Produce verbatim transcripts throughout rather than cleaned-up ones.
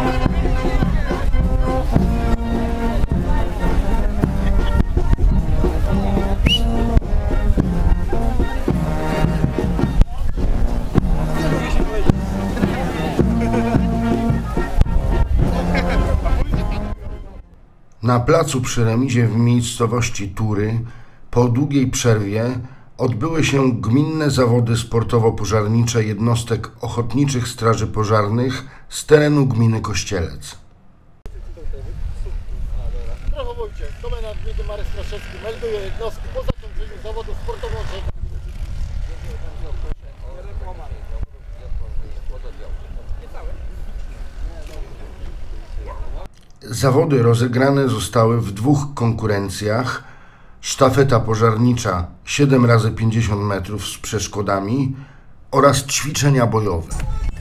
Na placu przy remizie w miejscowości Tury po długiej przerwie odbyły się gminne zawody sportowo-pożarnicze jednostek ochotniczych straży pożarnych z terenu gminy Kościelec. Komendant gminy Marek Straszewski melduje jednostki po zakończeniu zawodu sportowo-pożarnego. Zawody rozegrane zostały w dwóch konkurencjach: sztafeta pożarnicza siedem razy pięćdziesiąt metrów z przeszkodami oraz ćwiczenia bojowe.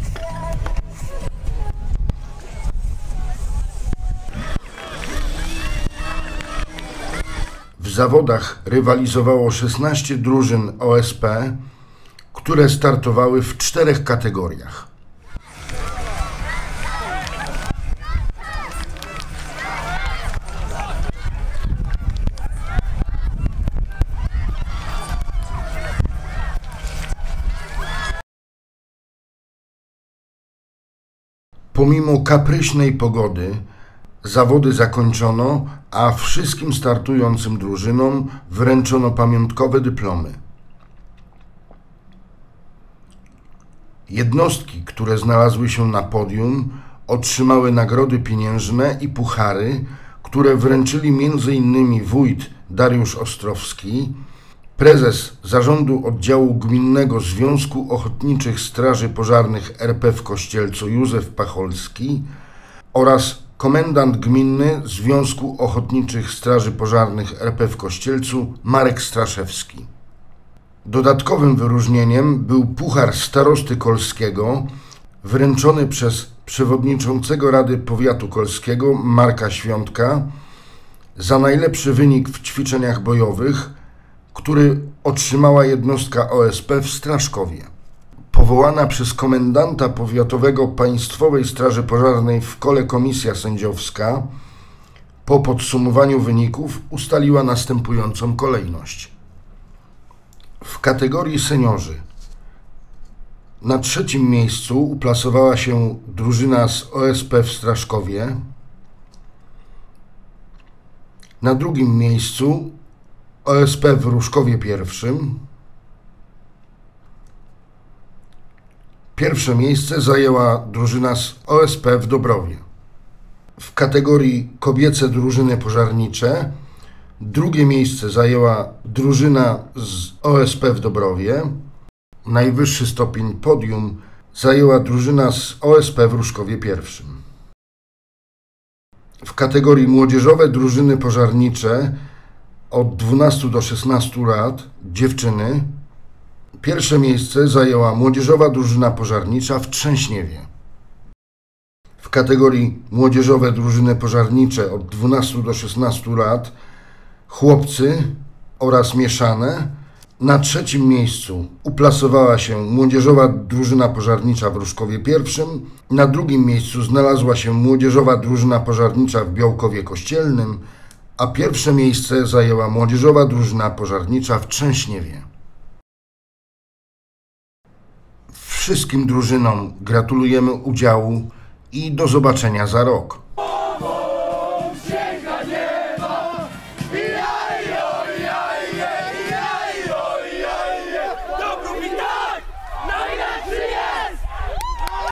W zawodach rywalizowało szesnaście drużyn O S P, które startowały w czterech kategoriach. Pomimo kapryśnej pogody zawody zakończono, a wszystkim startującym drużynom wręczono pamiątkowe dyplomy. Jednostki, które znalazły się na podium, otrzymały nagrody pieniężne i puchary, które wręczyli między innymi wójt Dariusz Ostrowski, prezes Zarządu Oddziału Gminnego Związku Ochotniczych Straży Pożarnych R P w Kościelcu Józef Pacholski oraz komendant gminny Związku Ochotniczych Straży Pożarnych R P w Kościelcu Marek Straszewski. Dodatkowym wyróżnieniem był puchar starosty kolskiego wręczony przez przewodniczącego Rady Powiatu Kolskiego Marka Świątka za najlepszy wynik w ćwiczeniach bojowych, który otrzymała jednostka O S P w Straszkowie. Powołana przez komendanta powiatowego Państwowej Straży Pożarnej w Kole komisja sędziowska po podsumowaniu wyników ustaliła następującą kolejność. W kategorii seniorzy na trzecim miejscu uplasowała się drużyna z O S P w Straszkowie, na drugim miejscu O S P w Ruszkowie Pierwszym. Pierwsze miejsce zajęła drużyna z O S P w Dobrowie. W kategorii kobiece drużyny pożarnicze drugie miejsce zajęła drużyna z O S P w Dobrowie. Najwyższy stopień podium zajęła drużyna z O S P w Ruszkowie Pierwszym. W kategorii młodzieżowe drużyny pożarnicze od dwunastu do szesnastu lat, dziewczyny, pierwsze miejsce zajęła młodzieżowa drużyna pożarnicza w Trzęśniewie. W kategorii młodzieżowe drużyny pożarnicze od dwunastu do szesnastu lat, chłopcy oraz mieszane, na trzecim miejscu uplasowała się młodzieżowa drużyna pożarnicza w Ruszkowie Pierwszym, na drugim miejscu znalazła się młodzieżowa drużyna pożarnicza w Białkowie Kościelnym, a pierwsze miejsce zajęła młodzieżowa drużyna pożarnicza w Trzęśniewie. Wszystkim drużynom gratulujemy udziału i do zobaczenia za rok.